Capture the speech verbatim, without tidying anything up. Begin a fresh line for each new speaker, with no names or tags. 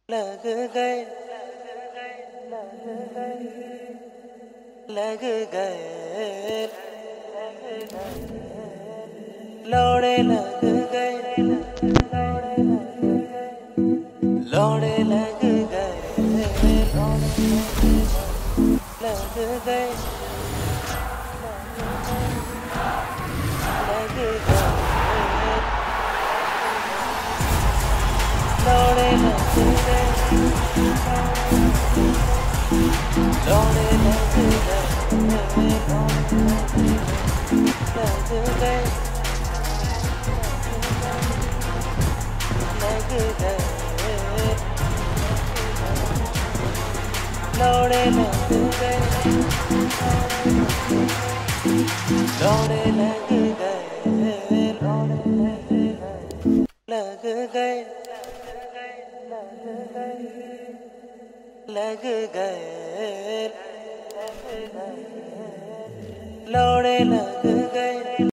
लग गए लग गए लौड़े लग गए लौड़े लग गए लग गए लग गए लौड़े लग गए लौड़े लग गए लग गए लग गए लौड़े लग गए लौड़े लग गए लग गए लग गए लौड़े लग गए।